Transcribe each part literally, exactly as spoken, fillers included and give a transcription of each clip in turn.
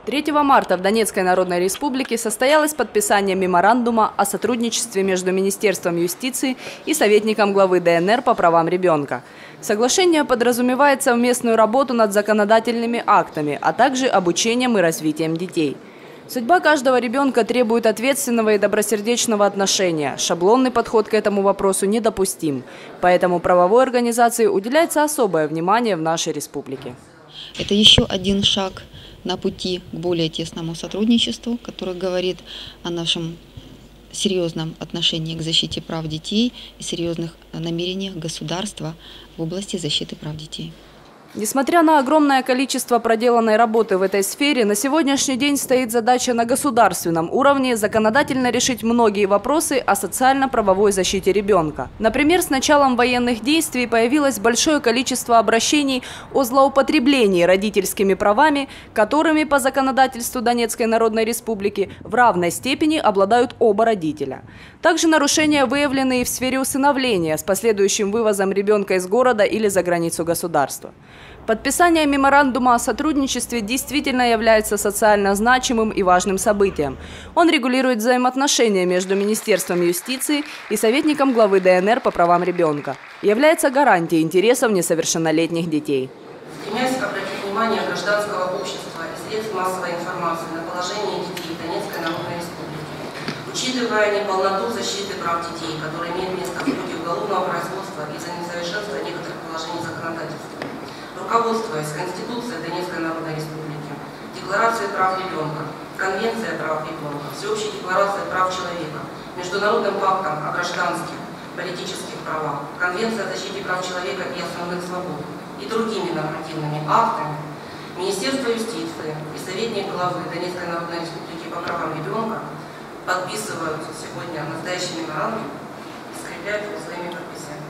третьего марта в Донецкой Народной Республике состоялось подписание меморандума о сотрудничестве между Министерством юстиции и советником главы Дэ Эн Эр по правам ребенка. Соглашение подразумевает совместную работу над законодательными актами, а также обучением и развитием детей. Судьба каждого ребенка требует ответственного и добросердечного отношения. Шаблонный подход к этому вопросу недопустим. Поэтому правовой организации уделяется особое внимание в нашей республике. Это еще один шаг на пути к более тесному сотрудничеству, который говорит о нашем серьезном отношении к защите прав детей и серьезных намерениях государства в области защиты прав детей. Несмотря на огромное количество проделанной работы в этой сфере, на сегодняшний день стоит задача на государственном уровне законодательно решить многие вопросы о социально-правовой защите ребенка. Например, с началом военных действий появилось большое количество обращений о злоупотреблении родительскими правами, которыми по законодательству Донецкой Народной Республики в равной степени обладают оба родителя. Также нарушения выявлены и в сфере усыновления с последующим вывозом ребенка из города или за границу государства. Подписание меморандума о сотрудничестве действительно является социально значимым и важным событием. Он регулирует взаимоотношения между Министерством юстиции и советником главы Дэ Эн Эр по правам ребенка. Является гарантией интересов несовершеннолетних детей. Стремясь обратить внимание гражданского общества и средств массовой информации на положение детей Донецкой Народной Республики, учитывая неполноту защиты прав детей, которая имеет место в ходе уголовного производства из-за несовершенства некоторых положений законодательства, руководствуясь Конституцией Донецкой Народной Республики, Декларацией прав ребенка, Конвенцией о правах ребенка, Всеобщей декларацией прав человека, Международным пактом о гражданских, политических правах, Конвенцией о защите прав человека и основных свобод и другими нормативными актами, Министерство юстиции и советник главы Донецкой Народной Республики по правам ребенка подписывают сегодня настоящий меморандум и скрепляют его своими подписями.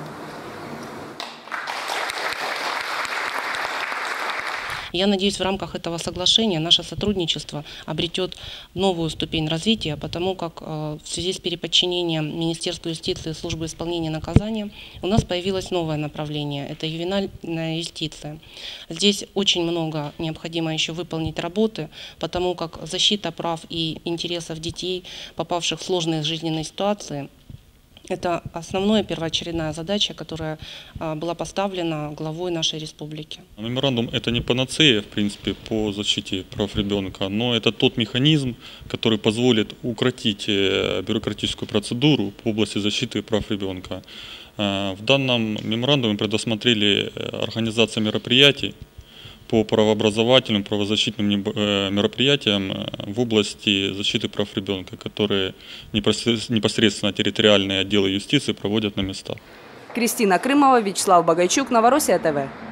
Я надеюсь, в рамках этого соглашения наше сотрудничество обретет новую ступень развития, потому как в связи с переподчинением Министерству юстиции и службы исполнения наказания у нас появилось новое направление – это ювенальная юстиция. Здесь очень много необходимо еще выполнить работы, потому как защита прав и интересов детей, попавших в сложные жизненные ситуации, это основная первоочередная задача, которая была поставлена главой нашей республики. Меморандум – это не панацея, в принципе, по защите прав ребенка, но это тот механизм, который позволит укротить бюрократическую процедуру в области защиты прав ребенка. В данном меморандуме предусмотрели организацию мероприятий по правообразовательным, правозащитным мероприятиям в области защиты прав ребенка, которые непосредственно территориальные отделы юстиции проводят на местах. Кристина Крымова, Вячеслав Багайчук, Новороссия Тэ Вэ.